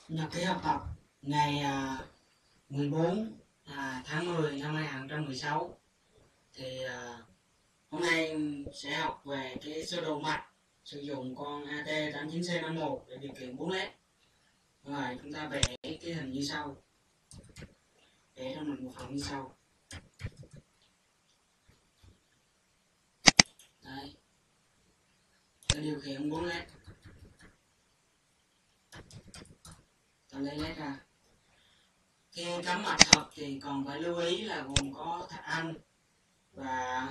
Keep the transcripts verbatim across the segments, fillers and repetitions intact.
Nhật ký học tập ngày à, mười bốn à, tháng mười năm hai nghìn không trăm mười sáu. Thì à, hôm nay sẽ học về cái sơ đồ mạch sử dụng con A T tám chín C năm một để điều khiển bốn led. Rồi chúng ta vẽ cái hình như sau, vẽ cho mình một phần như sau. Đây, để điều khiển bốn led. Ta lấy led ra. Khi cắm mạch thật thì còn phải lưu ý là gồm có thạch anh và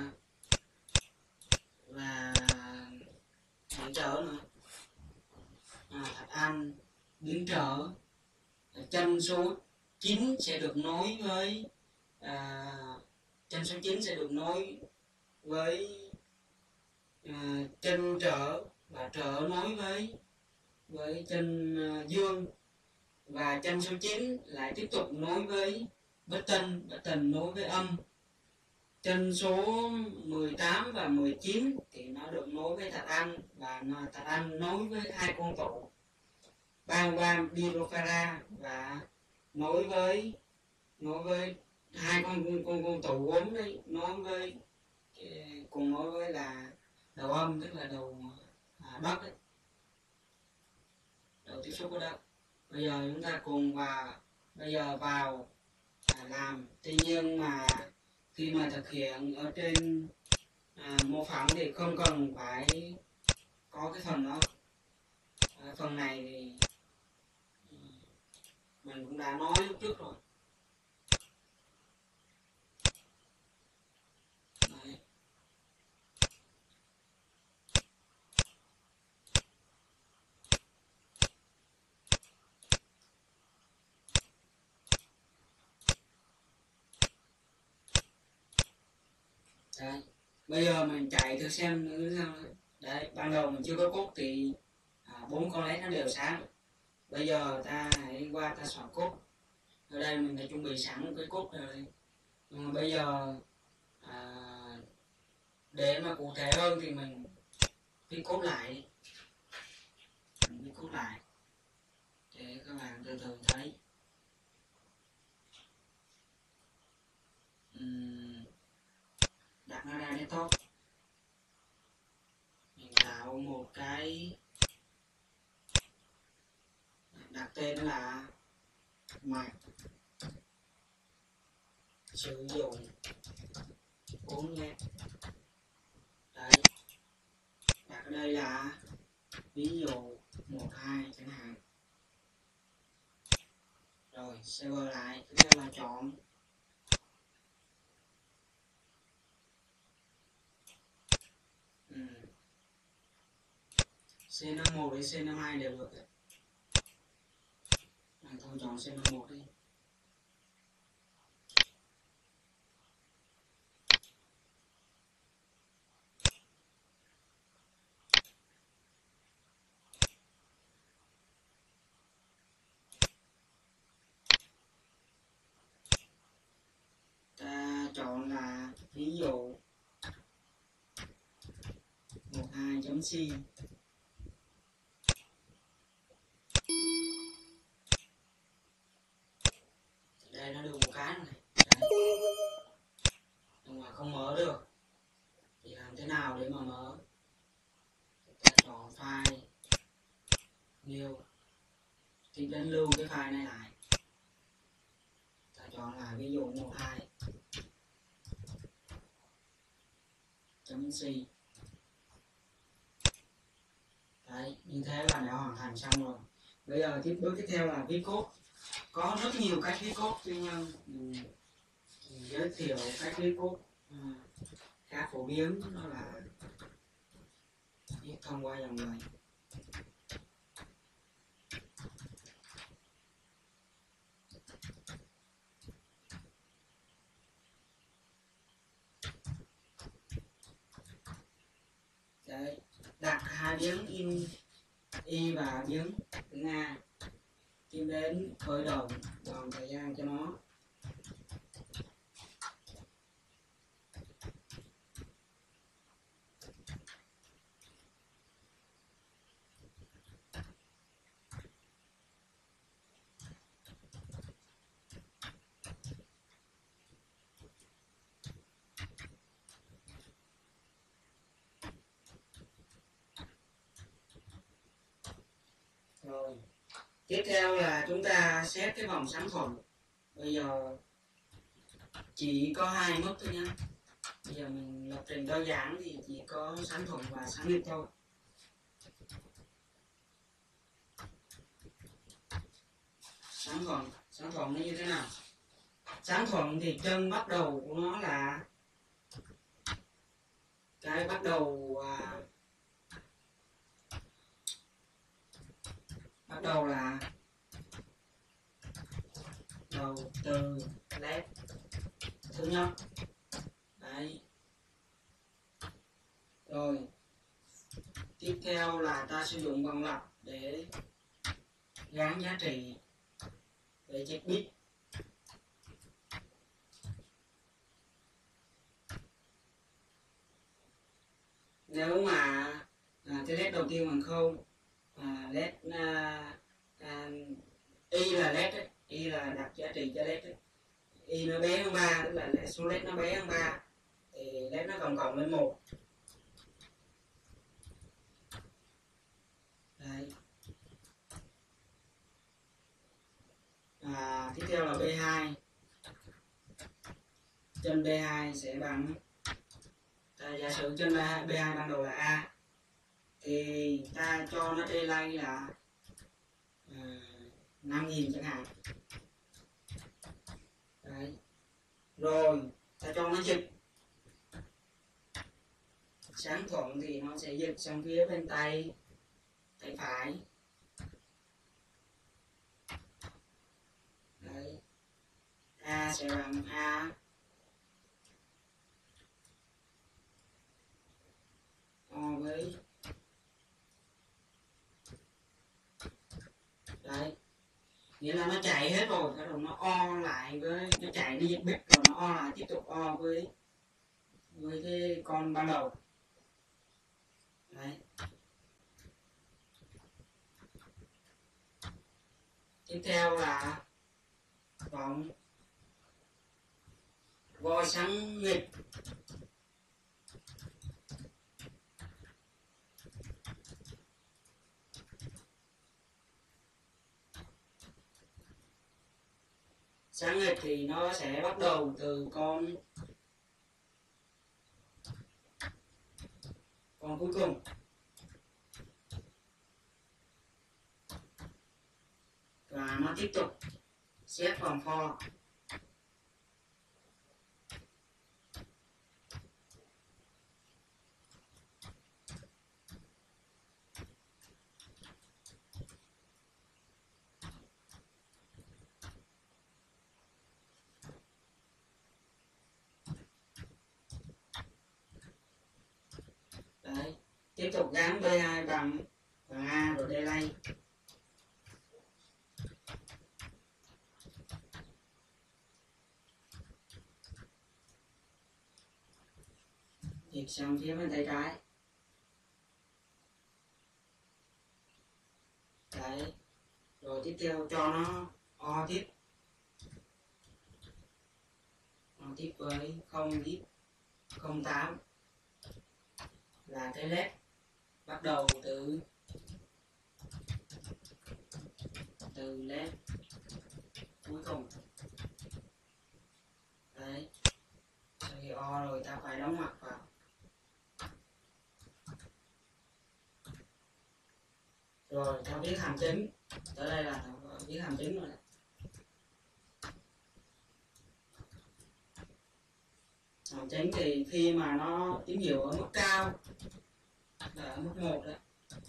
và điện trở nữa. À, thạch anh, biến trở, chân số chín sẽ được nối với à, chân số chín sẽ được nối với à, chân trở, và trở nối với với chân à, dương, và chân số chín lại tiếp tục nối với bất tân, bất tân nối với âm. Chân số mười tám và mười chín thì nó được nối với thạch anh, và thạch anh nối với hai con tụ ba mươi ba picofarad và nối với nối với hai con con con tụ gốm đấy, nối với cùng nối với là đầu âm, tức là đầu à, đất ấy, đầu tiếp xúc với đất. Bây giờ chúng ta cùng vào bây giờ vào à, làm. Tuy nhiên mà khi mà thực hiện ở trên à, mô phỏng thì không cần phải có cái phần đó. À, phần này thì mình cũng đã nói lúc trước rồi. Đấy. Đấy. Bây giờ mình chạy thử xem nữa sao. Đấy, ban đầu mình chưa có cốt thì bốn à, con led nó đều sáng. Bây giờ ta hãy qua ta soạn cốt. Ở đây mình đã chuẩn bị sẵn một cái cốt rồi. Nhưng mà bây giờ à, để mà cụ thể hơn thì mình viết cốt lại, mình viết cốt lại để các bạn từ từ thấy. Uhm, đặt nó ra desktop, mình tạo một cái, đặt tên là mạch sử dụng bốn led. Đấy, đặt ở đây là ví dụ một hai chẳng hạn. Rồi server lại, tiếp theo là chọn ừ. C năm một đến C năm hai đều được. À, thôi chọn C năm một đi. Ta chọn là ví dụ một hai chấm C. Đây nó được một cái này. Đấy. Nhưng mà không mở được thì làm thế nào để mà mở? Ta chọn file new, thì đến lưu cái file này lại. Ta chọn là ví dụ một hai chấm C. Đấy, như thế là đã hoàn thành xong rồi. Bây giờ tiếp bước tiếp theo là viết code. Có rất nhiều cách viết code, tuy nhiên mình, mình giới thiệu cách viết code à, khá phổ biến, đó là viết thông qua dòng lệnh. Đấy, đặt hai biến in y và biến tiếng A, tìm đến khởi động dòng thời gian cho nó. Tiếp theo là chúng ta xét cái vòng sáng thuận. Bây giờ chỉ có hai mức thôi nhé. Bây giờ mình lập trình đơn giản thì chỉ có sáng thuận và sáng nghịch thôi. Sáng thuận, sáng thuận nó như thế nào? Sáng thuận thì chân bắt đầu của nó là cái bắt đầu à, bắt đầu là đầu từ led thứ nhất. Đấy. Rồi tiếp theo là ta sử dụng vòng lặp để gán giá trị để check bit. Nếu mà à, cái led đầu tiên bằng không, à, led à, à, y là led ấy, y là đặt giá trị cho led ấy. Y nó bé hơn ba, tức là số led nó bé hơn ba thì led nó cộng cộng lên một. Đấy. À, tiếp theo là B hai. Chân B hai sẽ bằng, à, giả sử chân B hai ban đầu là A thì ta cho nó delay là à, năm nghìn chẳng hạn. Đấy. Rồi ta cho nó dịch. Sáng thuận thì nó sẽ dịch sang phía bên tay tay phải. Đấy. A sẽ bằng A O với, đấy, nghĩa là nó chạy hết rồi, cái rồi nó o lại với, nó chạy đi dịch bit rồi nó o lại tiếp tục o với với cái con ban đầu. Đấy. Tiếp theo là vòng voi sáng nghịch. Sáng nghịch thì nó sẽ bắt đầu từ con con cuối cùng. Và nó tiếp tục xét vòng for. Đấy. Tiếp tục gắn B hai bằng bằng A rồi delay. Dịch sang phía bên tay trái. Đấy. Rồi tiếp theo cho nó o tiếp. O tiếp với không tiếp không tám là cái led bắt đầu từ từ led cuối cùng. Đấy. Sau khi o rồi ta phải đóng mặt vào. Rồi ta viết hàm chính. Tới đây là viết hàm chính rồi. Hàm chính thì khi mà nó tín hiệu ở mức cao là ở mức một đó.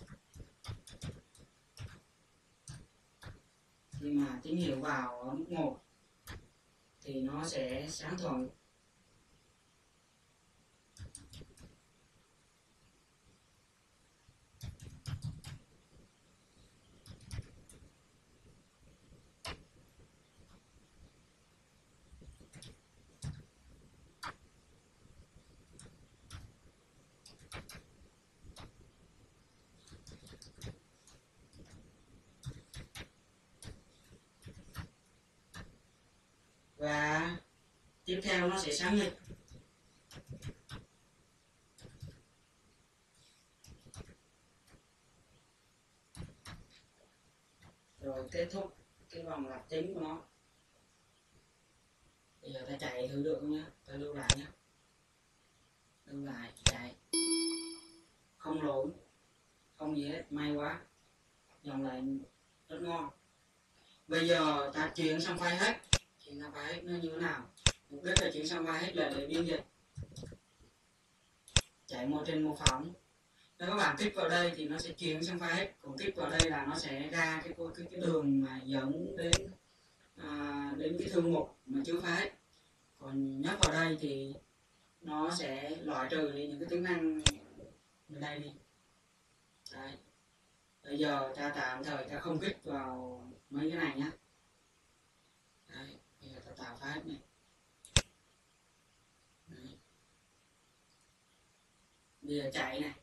Khi mà tín hiệu vào ở mức một thì nó sẽ sáng thuận. Và tiếp theo nó sẽ sáng nghịch. rồi kết thúc cái vòng lặp chính của nó. Bây giờ ta chạy thử được không nhá, ta lưu lại nhá, lưu lại chạy, không lỗi, không gì hết, may quá, dòng lại rất ngon. Bây giờ ta chuyển sang file hết, chuyển sang file hết nó như thế nào? Mục đích là chuyển sang file hết là để biên dịch, chạy một trên mô phỏng. Nếu các bạn kích vào đây thì nó sẽ chuyển sang file hết, còn kích vào đây là nó sẽ ra cái cái, cái đường mà dẫn đến à, đến cái thư mục mà chưa file hết. Còn nhấp vào đây thì nó sẽ loại trừ đi những cái tính năng bên đây đi. Đấy. Bây giờ ta tạm thời ta không kích vào mấy cái này nhé. Đấy. Bây giờ ta tạo file này. Đấy. Bây giờ chạy này,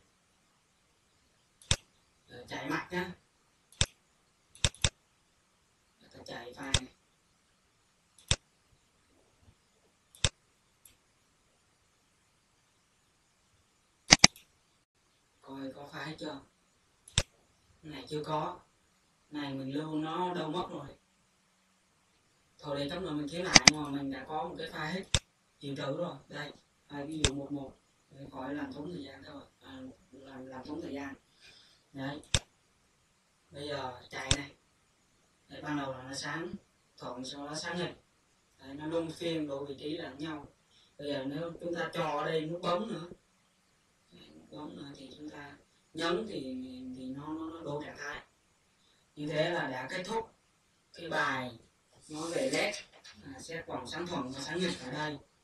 rồi chạy mặt nhá, ta chạy file này. Coi có file hết chưa? Này chưa có, này mình lưu nó đâu mất rồi. Thôi để chút nữa mình kéo lại, nhưng mà mình đã có một cái file hết hiện trữ rồi. Đây, à, ví dụ một một để khỏi làm tốn thời gian thôi, à, làm làm tốn thời gian. Đấy. Bây giờ chạy này. Đấy, ban đầu là nó sáng thuận, sau đó sáng nghịch. Đấy, nó luân phiên độ vị trí lẫn nhau. Bây giờ nếu chúng ta cho ở đây nút bấm nữa, nút bấm nữa thì chúng ta nhấn thì thì nó nó, nó đổi trạng thái. Như thế là đã kết thúc cái bài nói về led, à, xét vòng sáng thuận và sáng nghịch ở đây.